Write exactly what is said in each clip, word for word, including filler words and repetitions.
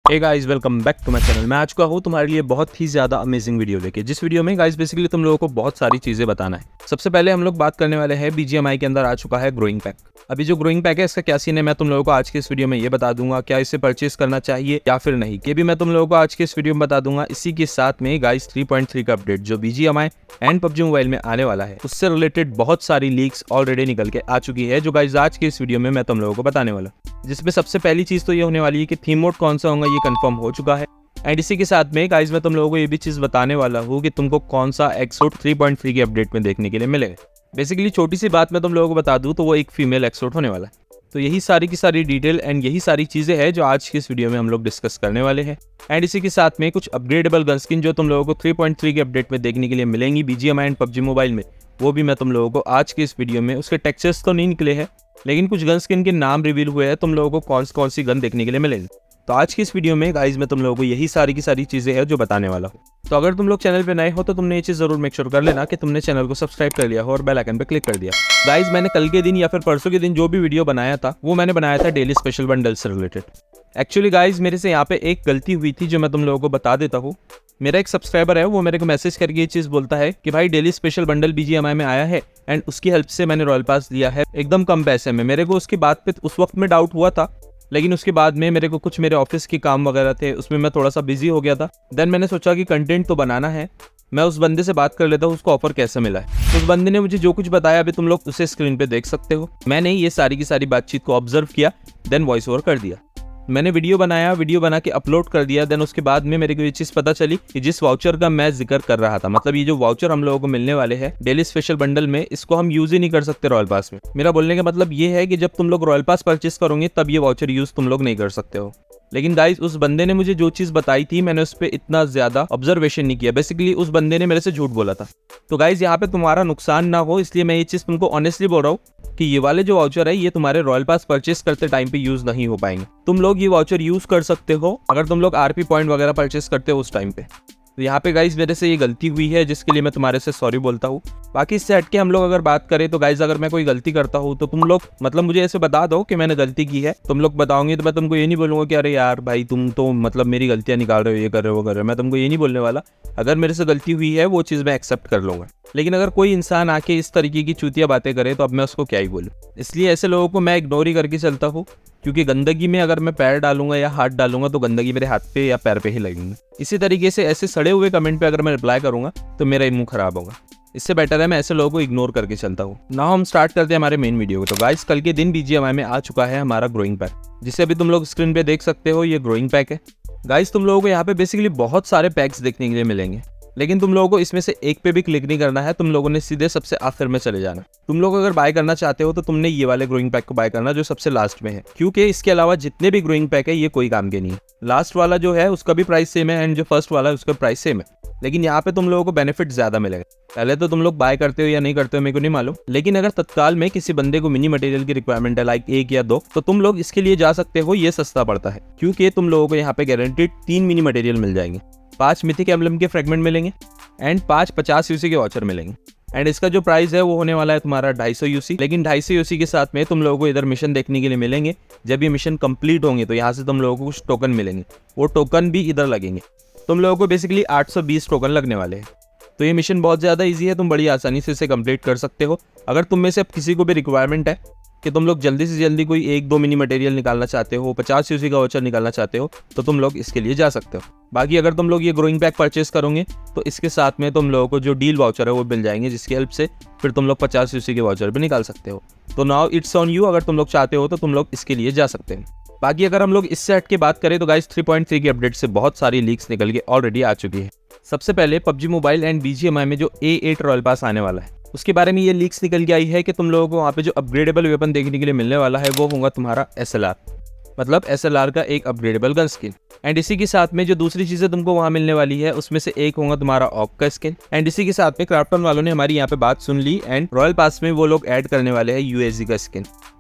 Hey guys, welcome back to my channel. मैं आज का हूँ तुम्हारे लिए बहुत ही ज्यादा अमेजिंग वीडियो लेके, जिस वीडियो में गाइस बेसिकली तुम लोगों को बहुत सारी चीजें बताना है। सबसे पहले हम लोग बात करने वाले हैं बीजीएमआई के अंदर आ चुका है ग्रोइंग पैक। अभी जो ग्रोइंग पैक है इसका क्या सीन है मैं तुम लोगों को आज के इस वीडियो में ये बता दूंगा, क्या इसे परचेस करना चाहिए या फिर नहीं, ये भी मैं तुम लोगों को आज के इस वीडियो में बता दूंगा। इसी के साथ में गाइस थ्री पॉइंट थ्री का अपडेट जो बीजीएमआई एंड पबजी मोबाइल में आने वाला है उससे रिलेटेड बहुत सारी लीक्स ऑलरेडी निकल के आ चुकी है, जो गाइस आज के इस वीडियो में मैं तुम लोगों को बताने वाला, जिसमें सबसे पहली चीज तो ये होने वाली है कि थीम मोड कौन सा होगा ये कंफर्म हो चुका है। एंड इसी के साथ में गाइस मैं तुम लोगों को ये भी चीज बताने वाला हूँ कि तुमको कौन सा एक्सोट थ्री पॉइंट थ्री के अपडेट में देखने के लिए मिलेगा। बेसिकली छोटी सी बात मैं तुम लोगों को बता दूं तो वो एक फीमेल एक्सोट होने वाला है। तो यही सारी की सारी डिटेल एंड यही सारी चीजें हैं जो आज की इस वीडियो में हम लोग डिस्कस करने वाले हैं। एंड इसी के साथ में कुछ अपग्रेडेबल गन स्किन जो तुम लोगों को थ्री पॉइंट थ्री के अपडेट में देखने के लिए मिलेंगी बीजीएमआई एंड पबजी मोबाइल में, वो भी मैं तुम लोगों को आज के इस वीडियो में, उसके टेक्सचर्स तो नहीं निकले हैं लेकिन कुछ गन स्किन के नाम रिवील हुए हैं, तुम लोगों को कौन कौन सी गन देखने के लिए मिलेंगी। तो आज की इस वीडियो में गाइस मैं तुम लोगों को यही सारी की सारी चीजें हैं जो बताने वाला हूँ। तो अगर तुम लोग चैनल पे नए हो तो तुमने ये चीज जरूर मेक श्योर कर लेना कि तुमने चैनल को सब्सक्राइब कर लिया हो और बेल आइकन पे क्लिक कर दिया। गाइस मैंने कल के दिन या फिर परसों के दिन जो भी वीडियो बनाया था वो मैंने बनाया था डेली स्पेशल बंडल से रिलेटेड। एक्चुअली गाइस मेरे से यहाँ पे एक गलती हुई थी जो मैं तुम लोगों को बता देता हूँ। मेरा एक सब्सक्राइबर है वो मेरे को मैसेज करके ये चीज बोलता है कि भाई डेली स्पेशल बंडल बीजीएमआई में आया है एंड उसकी हेल्प से मैंने रॉयल पास लिया है एकदम कम पैसे में। मेरे को उसकी बात पे उस वक्त में डाउट हुआ था, लेकिन उसके बाद में मेरे को कुछ मेरे ऑफिस के काम वगैरह थे उसमें मैं थोड़ा सा बिजी हो गया था। देन मैंने सोचा कि कंटेंट तो बनाना है, मैं उस बंदे से बात कर लेता हूँ उसको ऑफर कैसे मिला है। उस बंदे ने मुझे जो कुछ बताया अभी तुम लोग उसे स्क्रीन पे देख सकते हो। मैंने ये सारी की सारी बातचीत को ऑब्जर्व किया, देन वॉइस ओवर कर दिया। मैंने वीडियो बनाया, वीडियो बना के अपलोड कर दिया। देन उसके बाद में मेरे को ये चीज पता चली कि जिस वाउचर का मैं जिक्र कर रहा था, मतलब ये जो वाउचर हम लोगों को मिलने वाले हैं डेली स्पेशल बंडल में, इसको हम यूज ही नहीं कर सकते रॉयल पास में। मेरा बोलने का मतलब ये है कि जब तुम लोग रॉयल पास परचेस करोगे तब ये वाउचर यूज तुम लोग नहीं कर सकते हो। लेकिन गाइस उस बंदे ने मुझे जो चीज बताई थी मैंने उस पर इतना ज्यादा ऑब्जर्वेशन नहीं किया। बेसिकली उस बंदे ने मेरे से झूठ बोला था। तो गाइस यहाँ पे तुम्हारा नुकसान ना हो इसलिए मैं ये चीज तुमको ऑनेस्टली बोल रहा हूँ कि ये वाले जो वाउचर है ये तुम्हारे रॉयल पास परचेस करते टाइम पे यूज नहीं हो पाएंगे। तुम लोग ये वाउचर यूज कर सकते हो अगर तुम लोग आरपी पॉइंट वगैरह परचेस करते हो उस टाइम पे। तो यहाँ पे गाइस मेरे से ये गलती हुई है जिसके लिए मैं तुम्हारे से सॉरी बोलता हूँ। बाकी इससे हटके हम लोग अगर बात करें तो गाइस अगर मैं कोई गलती करता हूँ तो तुम लोग मतलब मुझे ऐसे बता दो कि मैंने गलती की है। तुम लोग बताओगे तो मैं तुमको ये नहीं बोलूंगा कि अरे यार भाई तुम तो मतलब मेरी गलतियां निकाल रहे हो, ये कर रहे हो वो कर रहे हो। मैं तुमको ये नहीं बोलने वाला। अगर मेरे से गलती हुई है वो चीज़ मैं एक्सेप्ट कर लूंगा, लेकिन अगर कोई इंसान आके इस तरीके की चूतिया बातें करे तो अब मैं उसको क्या ही बोलूँ। इसलिए ऐसे लोगों को मैं इग्नोर ही करके चलता हूँ, क्योंकि गंदगी में अगर मैं पैर डालूंगा या हाथ डालूंगा तो गंदगी मेरे हाथ पे या पैर पे ही लगेंगे। इसी तरीके से ऐसे सड़े हुए कमेंट पे अगर मैं रिप्लाई करूंगा तो मेरा ही मुंह खराब होगा। इससे बेटर है मैं ऐसे लोगों को इग्नोर करके चलता हूँ। नाउ हम स्टार्ट करते हैं हमारे मेन वीडियो को। तो गाइस कल के दिन बीजीएमआई में आ चुका है हमारा ग्रोइंग पैक, जिसे अभी तुम लोग स्क्रीन पे देख सकते हो। ये ग्रोइंग पैक है गाइस। तुम लोगों को यहाँ पे बेसिकली बहुत सारे पैक्स देखने के लिए मिलेंगे, लेकिन तुम लोगों को इसमें से एक पे भी क्लिक नहीं करना है। तुम लोगों ने सीधे सबसे आखिर में चले जाना। तुम लोग अगर बाय करना चाहते हो तो तुमने ये वाले ग्रोइंग पैक को बाय करना जो सबसे लास्ट में है, क्योंकि इसके अलावा जितने भी ग्रोइंग पैक है ये कोई काम के नहीं है। लास्ट वाला जो है उसका भी प्राइस सेम है एंड जो फर्स्ट वाला है उसका प्राइस सेम है, लेकिन यहाँ पे तुम लोगों को बेनिफिट ज्यादा मिलेगा। पहले तो तुम लोग बाय करते हो या नहीं करते हो मेरे को नहीं मालूम, लेकिन अगर तत्काल में किसी बंदे को मिनी मटेरियल की रिक्वायरमेंट है लाइक एक या दो, तो तुम लोग इसके लिए जा सकते हो। ये सस्ता पड़ता है क्योंकि तुम लोगों को यहाँ पे गारंटीड तीन मिनी मटेरियल मिल जाएंगे, पांच मिथिक एम्बलम के फ्रेगमेंट मिलेंगे एंड पांच पचास यूसी के वाउचर मिलेंगे। एंड इसका जो प्राइस है वो होने वाला है तुम्हारा ढाई सौ यूसी। लेकिन ढाई सौ यूसी के साथ में तुम लोगों को इधर मिशन देखने के लिए मिलेंगे। जब ये मिशन कंप्लीट होंगे तो यहाँ से तुम लोगों को कुछ टोकन मिलेंगे, वो टोकन भी इधर लगेंगे। तुम लोगों को बेसिकली आठ सौ बीस टोकन लगने वाले हैं। तो ये मिशन बहुत ज़्यादा ईजी है, तुम बड़ी आसानी से इसे कंप्लीट कर सकते हो। अगर तुम में से किसी को भी रिक्वायरमेंट है कि तुम लोग जल्दी से जल्दी कोई एक दो मिनी मटेरियल निकालना चाहते हो, पचास यूसी का वाउचर निकालना चाहते हो, तो तुम लोग इसके लिए जा सकते हो। बाकी अगर तुम लोग ये ग्रोइंग पैक परचेस करोगे तो इसके साथ में तुम लोगों को जो डील वाउचर है वो मिल जाएंगे, जिसकी हेल्प से फिर तुम लोग पचास यूसी के वाउचर भी निकाल सकते हो। तो नाउ इट्स ऑन यू, अगर तुम लोग चाहते हो तो तुम लोग इसके लिए जा सकते हैं। बाकी अगर हम लोग इससे हट के बात करें तो गाइस थ्री पॉइंट थ्री के अपडेट से बहुत सारी लीक्स निकल के ऑलरेडी आ चुकी है। सबसे पहले पबजी मोबाइल एंड बीजीएमआई में जो ए एट रॉयल पास आने वाला है उसके बारे में ये लीक्स निकल के आई है कि तुम लोगों को वहाँ पे जो अपग्रेडेबल वेपन देखने के लिए मिलने वाला है वो होगा तुम्हारा एसएलआर, मतलब एसएलआर का एक अपग्रेडेबल गन स्किन। एंड इसी के साथ में जो दूसरी चीजें तुमको वहाँ मिलने वाली है उसमें से एक होगा तुम्हारा ऑक का स्किन। एंड इसी के साथ में क्राफ्टन वालों ने हमारी यहाँ पे बात सुन ली एंड रॉयल पास में वो लोग ऐड करने वाले हैं यूएसजी का स्किन।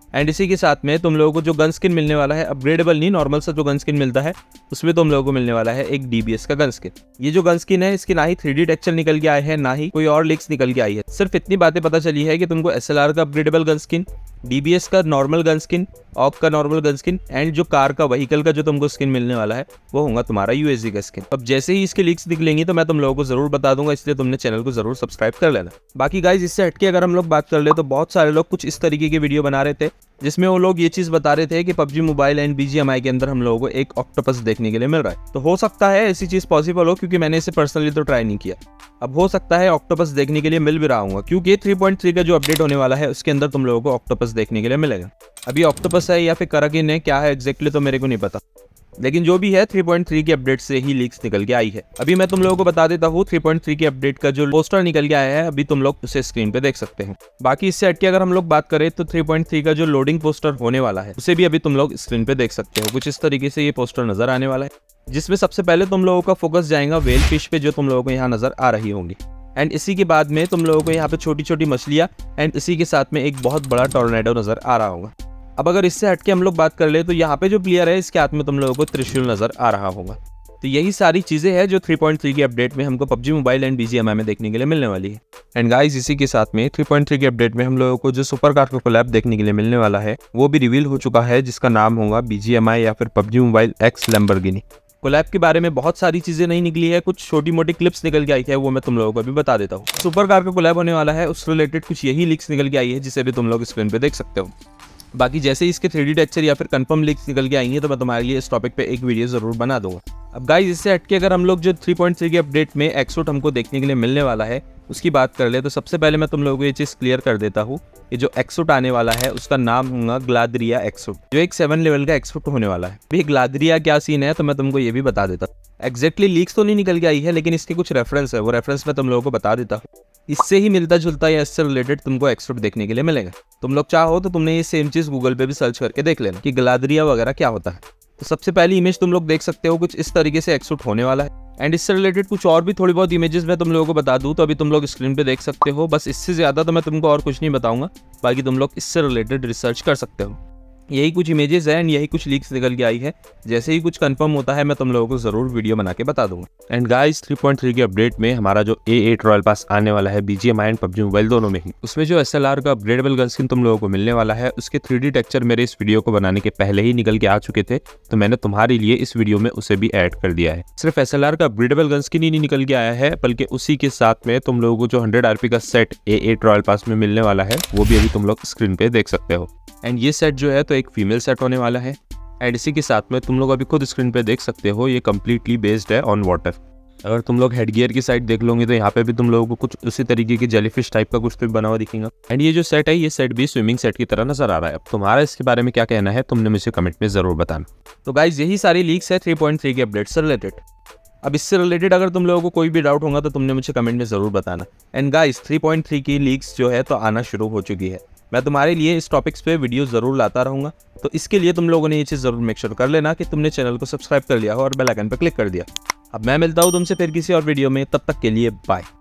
एंड इसी के साथ में तुम लोगों को जो गन स्किन मिलने वाला है, अपग्रेडेबल नहीं, नॉर्मल सा जो गन स्किन मिलता है उसमें तुम लोगों को मिलने वाला है एक डीबीएस का गन स्किन। ये जो गन स्किन है इसकी ना ही थ्री डी टेक्सचर निकल के आए हैं, ना ही कोई और लीक्स निकल के आई है। सिर्फ इतनी बातें पता चली है कि तुमको एसएलआर का अपग्रेडेबल गन स्किन, डीबीएस का नॉर्मल गन स्किन, ऑक का नॉर्मल गन स्किन एंड जो कार का व्हीकल का जो तुमको स्किन मिलने वाला है वो होगा तुम्हारा यूएसजी का स्किन। अब जैसे ही इसके लीक्स निकलेंगी तो मैं तुम लोगों को जरूर बता दूंगा, इसलिए तुमने चैनल को जरूर सब्सक्राइब कर लेना। बाकी गाइज इससे हटके अगर हम लोग बात कर ले तो बहुत सारे लोग कुछ इस तरीके की वीडियो बना रहे थे जिसमें वो लोग ये चीज बता रहे थे कि पबजी मोबाइल एंड बीजीएमआई के अंदर हम लोगों को एक ऑक्टोपस देखने के लिए मिल रहा है। तो हो सकता है ऐसी चीज पॉसिबल हो, क्योंकि मैंने इसे पर्सनली तो ट्राई नहीं किया। अब हो सकता है ऑक्टोपस देखने के लिए मिल भी रहा हूँ, क्योंकि थ्री पॉइंट थ्री का जो अपडेट होने वाला है उसके अंदर तुम लोगों को ऑक्टोपस देखने के लिए मिलेगा। अभी ऑक्टोपस है या फिर कराकिन है, क्या है एग्जैक्टली तो मेरे को नहीं पता, लेकिन जो भी है थ्री पॉइंट थ्री के अपडेट से ही लीक्स निकल के आई है। अभी मैं तुम लोगों को बता देता हूँ थ्री पॉइंट थ्री के अपडेट का जो पोस्टर निकल के आया है, अभी तुम लोग उसे स्क्रीन पे देख सकते हैं। बाकी इससे हटके अगर हम लोग बात करें तो थ्री पॉइंट थ्री का जो लोडिंग पोस्टर होने वाला है उसे भी अभी तुम लोग स्क्रीन पे देख सकते हो। कुछ इस तरीके से ये पोस्टर नजर आने वाला है, जिसमें सबसे पहले तुम लोगों का फोकस जाएगा वेल फिश पे, जो तुम लोगों को यहाँ नजर आ रही होंगी। एंड इसी के बाद में तुम लोगों को यहाँ पे छोटी छोटी मछलियाँ एंड इसी के साथ में एक बहुत बड़ा टॉर्नेडो नजर आ रहा होगा। अब अगर इससे हटके हम लोग बात कर ले तो यहाँ पे जो प्लेयर है इसके हाथ में तुम लोगों को त्रिशूल नजर आ रहा होगा। तो यही सारी चीजें हैं जो थ्री पॉइंट थ्री के अपडेट में हमको पबजी मोबाइल एंड बीजीएमआई में देखने के लिए मिलने वाली है। एंड गाइस इसी के साथ में थ्री पॉइंट थ्री के अपडेट में हम लोगों को जो सुपर कार का कोलैब देखने के लिए मिलने वाला है वो भी रिवील हो चुका है, जिसका नाम होगा बीजीएमआई या फिर PUBG mobile X Lamborghini. Collab के बारे में बहुत सारी चीजें नहीं निकली है, कुछ छोटी मोटी क्लिप्स निकल के आई है, वो मैं तुम लोगों को अभी बता देता हूँ। सुपर कार का कोलैब होने वाला है, उससे रिलेटेड कुछ यही लीक्स निकल के आई है, जिसे भी तुम लोग स्क्रीन पे देख सकते हो। बाकी जैसे ही इसके थ्री डी टेक्सचर या फिर कंफर्म लीक्स निकल के आएंगे तो मैं तुम्हारे लिए इस टॉपिक पे एक वीडियो जरूर बना दूंगा। अब गाइस इससे हटके अगर हम लोग जो थ्री पॉइंट थ्री के अपडेट में एक्सूट हमको देखने के लिए मिलने वाला है उसकी बात कर ले तो सबसे पहले मैं तुम लोगों को ये चीज क्लियर कर देता हूँ। ये जो एक्सूट आने वाला है उसका नाम होगा ग्लाद्रिया एक्सूट, जो एक सेवन लेवल का एक्सूट होने वाला है। भी ग्लाद्रिया क्या सीन है तो मैं तुमको ये भी बता देता हूँ। एग्जैक्टली लीक्स तो नहीं निकल के आई है, लेकिन इसके कुछ रेफरेंस है, वो रेफरेंस मैं तुम लोगों को बता देता हूँ। इससे ही मिलता जुलता या इससे रिलेटेड तुमको एक्सूट देखने के लिए मिलेगा। तुम लोग चाहो तो तुमने ये सेम चीज गूगल पे भी सर्च करके देख लेना कि ग्लाद्रिया वगैरह क्या होता है। तो सबसे पहली इमेज तुम लोग देख सकते हो, कुछ इस तरीके से एक्सूट होने वाला है। एंड इससे रिलेटेड कुछ और भी थोड़ी बहुत इमेजेस मैं तुम लोगों को बता दूं तो अभी तुम लोग स्क्रीन पे देख सकते हो। बस इससे ज्यादा तो मैं तुमको और कुछ नहीं बताऊंगा, बाकी तुम लोग इससे रिलेटेड रिसर्च कर सकते हो। यही कुछ इमेजेस है एंड यही कुछ लीक्स निकल के आई है। जैसे ही कुछ कंफर्म होता है मैं तुम लोगों को जरूर वीडियो बना के बता दूंगा। And guys three point three के अपडेट में हमारा जो ए एट रॉयल पास आने वाला है बीजीएमआई एंड पबजी मोबाइल दोनों में ही, उसमें जो एसएलआर का अपग्रेडेबल गन स्किन तुम लोगों को मिलने वाला है उसके थ्री डी टेक्सचर मेरे इस वीडियो को बनाने के पहले ही निकल के आ चुके थे, तो मैंने तुम्हारे लिए इस वीडियो में उसे भी ऐड कर दिया है। सिर्फ एसएलआर का अपग्रेडेबल गन स्किन ही नहीं निकल के आया है, बल्कि उसी के साथ में तुम लोगों को जो हंड्रेड आरपी का set A eight royal pass में मिलने वाला है वो भी अभी तुम लोग स्क्रीन पे देख सकते हो। एंड ये सेट जो है तो एक फीमेल सेट होने वाला है। एंड इसी के साथ में तुम लोग अभी खुद स्क्रीन पे देख सकते हो, ये कम्प्लीटली बेस्ड है ऑन वाटर। अगर तुम लोग हेडगियर की साइड देख लोगे तो यहाँ पे भी तुम लोगों को कुछ उसी तरीके की जेलीफिश टाइप का कुछ तो बना हुआ दिखेगा। एंड ये जो सेट है ये सेट भी स्विमिंग सेट की तरह नजर आ रहा है। अब तुम्हारा इसके बारे में क्या कहना है तुमने मुझे कमेंट में जरूर बताना। तो गाइज यही सारी लीक्स है थ्री पॉइंट थ्री के अपडेट से रिलेटेड। अब इससे रिलेटेड अगर तुम लोगों को कोई भी डाउट होगा तो तुमने मुझे कमेंट में जरूर बताना। And guys three point three की लीक्स जो है तो आना शुरू हो चुकी है। मैं तुम्हारे लिए इस टॉपिक्स पे वीडियो जरूर लाता रहूंगा, तो इसके लिए तुम लोगों ने ये चीज़ जरूर मेक श्योर कर लेना कि तुमने चैनल को सब्सक्राइब कर लिया हो और बेल आइकन पर क्लिक कर दिया। अब मैं मिलता हूँ तुमसे फिर किसी और वीडियो में, तब तक के लिए बाय।